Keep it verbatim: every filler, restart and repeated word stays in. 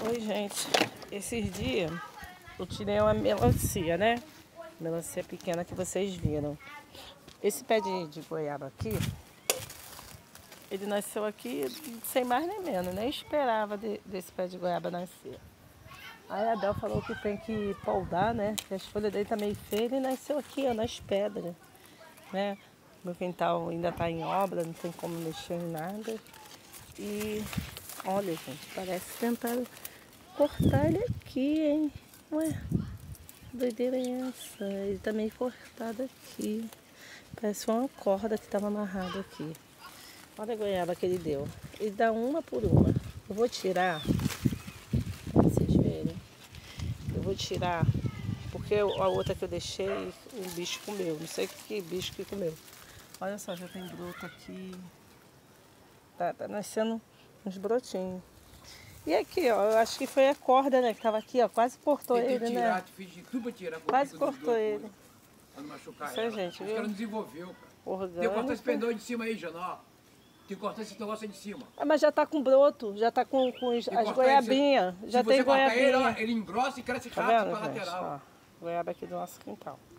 Oi, gente. Esses dias eu tirei uma melancia, né? Melancia pequena que vocês viram. Esse pé de, de goiaba aqui, ele nasceu aqui sem mais nem menos. Nem esperava de, desse pé de goiaba nascer. Aí a Bel falou que tem que poldar, né? Que as folhas dele tá meio feias. Ele nasceu aqui, ó, nas pedras, né? Meu quintal ainda tá em obra, não tem como mexer em nada. E olha, gente, parece que tentaram cortar ele aqui, hein? Ué, que doideira é essa? Ele tá meio cortado aqui. Parece uma corda que estava amarrada aqui. Olha a goiaba que ele deu. Ele dá uma por uma. Eu vou tirar, pra vocês verem. Eu vou tirar, porque a outra que eu deixei, o bicho comeu. Não sei que bicho que comeu. Olha só, já tem broto aqui. Tá, tá nascendo uns brotinhos. E aqui, ó, eu acho que foi a corda, né, que tava aqui, ó, quase cortou Tentei ele, tirar, né? fiz de tudo pra tirar. Quase cortou ele. Pra não machucar Isso aí, ela. gente, Os viu? caras não desenvolveu, cara. Orgânico. Tem que cortar esse pendão de cima aí, Janó. Tem que cortar esse negócio aí de cima. Ah, mas já tá com broto, já tá com, com os- Tem que as cortar goiabinhas. esse- Já Se tem você cortar ele, ó, goiabinha. ele engrossa e cresce Tá rápido vendo, pra gente? lateral. Ó, goiaba aqui do nosso quintal.